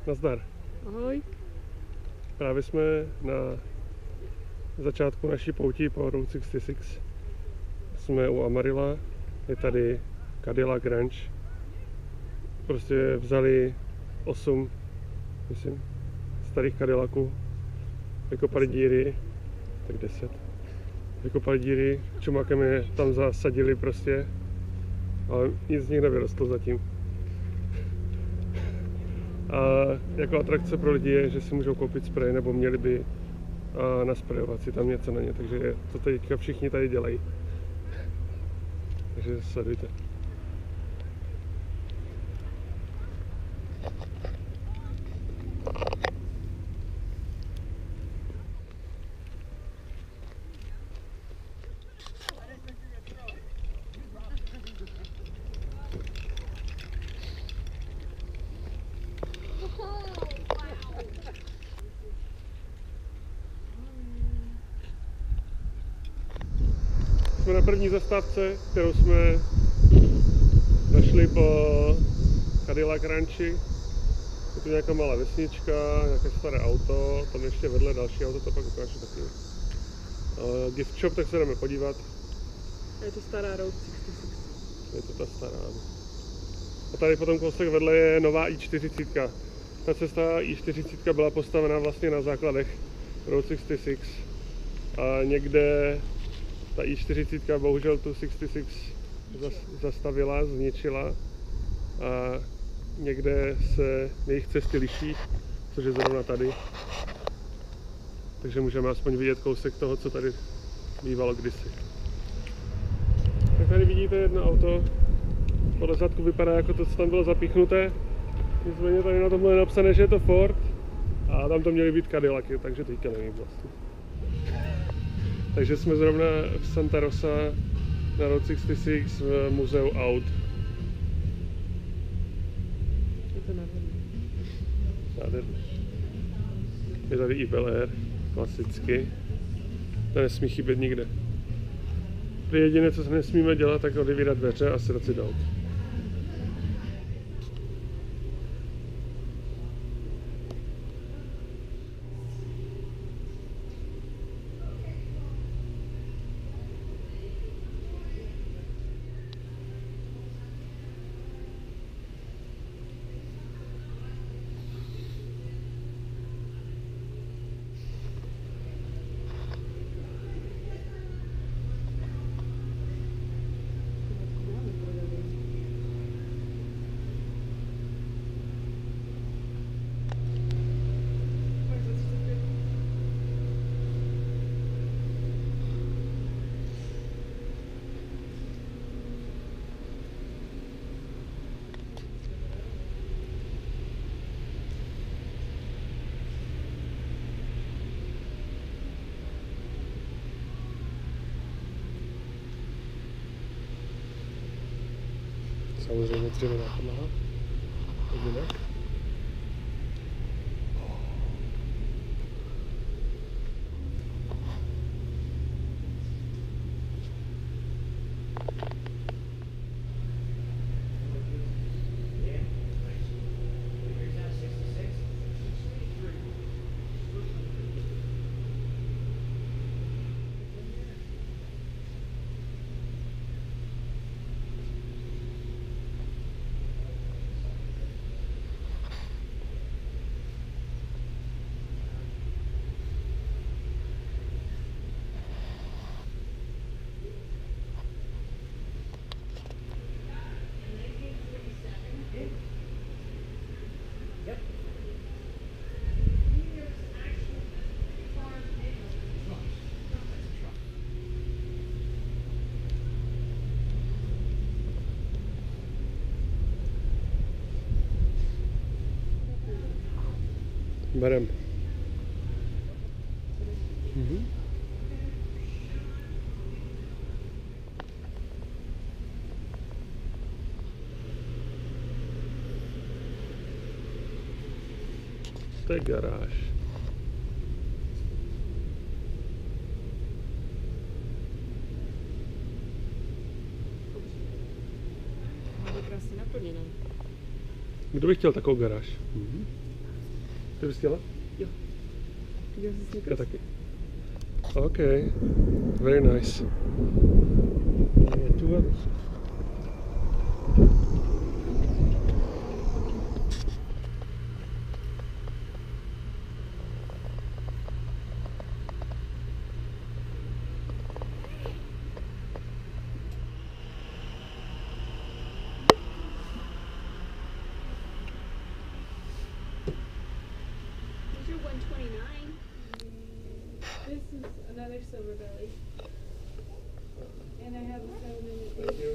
Nazdar. Ahoj. Právě jsme na začátku naší poutí po Route 66. Jsme u Amarilla, je tady Cadillac Ranch. Prostě vzali 8, myslím, starých Cadillaců, vykopali díry, tak 10. Vykopali díry, čumákem je tam zasadili prostě, ale nic z nich nevyrostlo zatím. A jako atrakce pro lidi je, že si můžou koupit sprej, nebo měli by nasprejovat si tam něco na ně, takže to teďka všichni tady dělají. Takže sledujte. Jsme na první zastávce, kterou jsme našli po Cadillac Ranchi. Je tu nějaká malá vesnička, nějaké staré auto, tam ještě vedle další auto, to pak ukážu taky. Gift shop, tak se jdeme podívat. Je to stará Route 66. Je to ta stará. A tady potom kousek vedle je nová I40. Ta cesta I40 byla postavena vlastně na základech Route 66. A někde ta I40 bohužel tu 66 zastavila, zničila a někde se jejich cesty liší, což je zrovna tady. Takže můžeme aspoň vidět kousek toho, co tady bývalo kdysi. Tak tady vidíte jedno auto, podle zadku vypadá jako to, co tam bylo zapíchnuté. Nicméně tady na tomhle je napsané, že je to Ford a tam to měly být Cadillacy, takže teďka nevím vlastně. Takže jsme zrovna v Santa Rosa na Route 66 v muzeu aut. Je to nádherný. Je tady i Bel Air, klasicky. To nesmí chybět nikde. Jediné, co se nesmíme dělat, tak odevírat dveře a sedat si do aut. Samozřejmě dřevěná podlaha. Jinak. Berem. To je garáž. Máme krásně naplněné. Kdo by chtěl takovou garáž? Ty bys chtěla? Viděl jsi Já Snickers? taky. OK, very nice. Je tu others. These are 129. This is another silver belly. And I have a 7-minute.